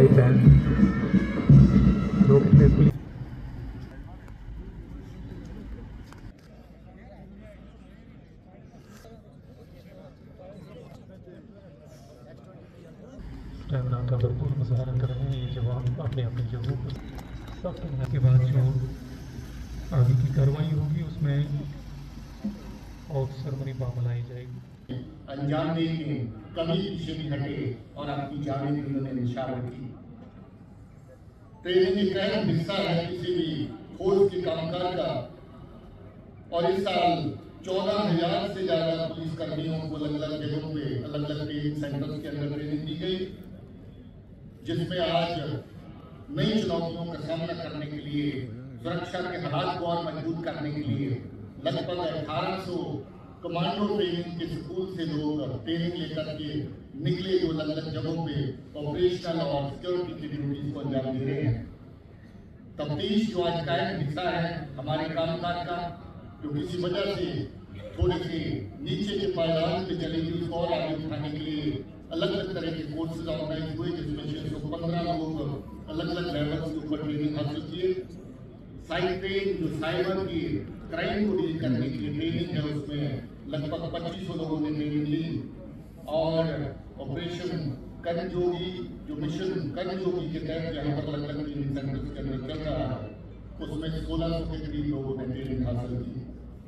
Side है लोग कितने पुलिस टाइम का भरपूर मुजाहरा कर रहे हैं ये जवान अपने अपनी जगहों पर। सब के बाद जो आगे की कार्रवाई होगी उसमें और सेरेमनी बनाई जाएगी। अंजाम देने में कभी पीछे नहीं हटे और आपकी जान भी उन्होंने निशान रखी। ट्रेनिंग एक अहम हिस्सा है किसी भी फौज के कामकाज का और इस साल 14,000 से ज्यादा पुलिस कर्मियों को अलग अलग जगहों पे अलग अलग ट्रेनिंग सेंटर्स के अंदर ट्रेनिंग दी गई, जिसमें आज नई चुनौतियों का सामना करने के लिए सुरक्षा के हालात को और मजबूत करने के लिए लगभग 1800 कमांडो ट्रेनिंग के स्कूल से लोग ट्रेनिंग लेकर के निकले जो अलग अलग जगहों पे ऑपरेशनल और सिक्योरिटी की ड्यूटीज को अंजाम दे रहे हैं। तफ्तीश जो आज का एक हिस्सा है हमारे कामकाज का, जो किसी वजह से थोड़े से नीचे के पायदान पे चली गई उसको और आगे उठाने के लिए अलग अलग तरह के कोर्सेज ऑर्गेनाइज हुए, जिसमें 615 लोग अलग अलग लेवल्स के ऊपर ट्रेनिंग हासिल किए। साइबर जो साइबर की क्राइम को डील करने की ट्रेनिंग है उसमें लगभग 2500 लोगों ने ट्रेनिंग ली और ऑपरेशन कर्मयोगी जो मिशन कर्मयोगी के तहत यहाँ पर अलग अलग ट्रेनिंग सेंटर्स के अंदर चल रहा है उसमें 1600 के करीब लोगों ने ट्रेनिंग हासिल की।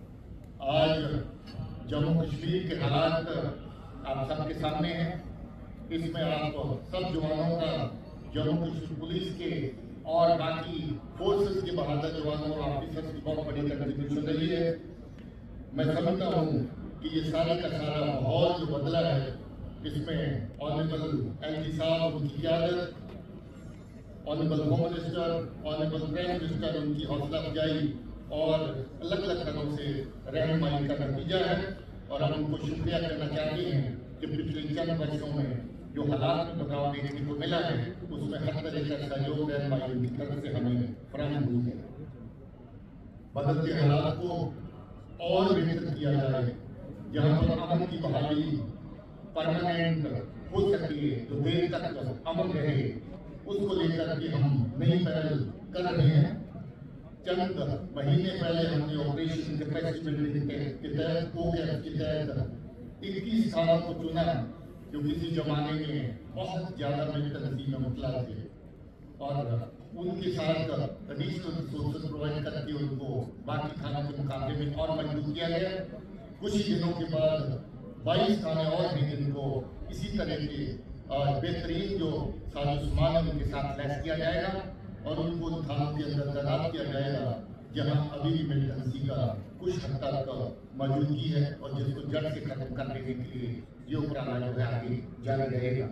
आज जम्मू कश्मीर के हालात आप सबके सामने हैं, इसमें आप सब जवानों का जम्मू कश्मीर पुलिस के और बाकी फोर्सेस के बहादुर जवानों और ऑफिसर्स की बहुत बड़ी कंट्रीब्यूशन रही है। मैं समझता हूँ कि ये सारा का सारा माहौल जो बदला है इसमें ऑनरेबल एलजी साहब उनकी क़यादत, honourable home minister, honourable prime minister उनकी हौसला अफजाई और अलग अलग तरह से रहनुमाई का नतीजा है। और हम उनको शुक्रिया करना चाहते हैं कि पिछले चंद वर्षों में जो हालात में बदलाव देखने को मिला है उसमें हर तरह का सहयोग रहनुमाई की तरफ से हमें फराहम हुई है। बदलते हालात को और बेहतर किया जाए, जहाँ पर अमन की बहाली परमानेंट हो सके, जो देर तक अमन रहे, उसको लेकर के हम नई पहल कर रहे हैं। चंद महीने पहले हमने ऑपरेशन कैपेसिटी बिल्डिंग के तहत के तहत 21 स्थानों को चुना जो किसी जमाने में बहुत ज्यादा बेहतर नसीब में मुतला थे और उनके साथ एडिशनल रिसोर्सेज प्रोवाइड करके उनको बाकी थानों के मुकाबले में और मजबूत किया गया। कुछ ही दिनों के बाद 22 थाने और भी जिनको इसी तरह के बेहतरीन जो साजो सामान है उनके साथ लैस किया जाएगा और उनको थानों के अंदर तैनात किया जाएगा जहां अभी भी मिलिटेंसी का कुछ हद तक मौजूदगी है और जिसको जड़ से खत्म कर देने के लिए ये उपराला जो है आगे जारी रहेगा।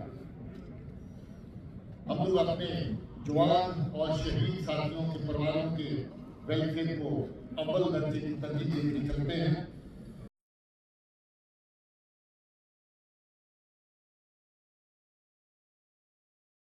हम लोग अपने जवान और शहीद साथियों के परिवारों के वेलफेयर को अव्वल दर्जे की तरजीह देकर चलते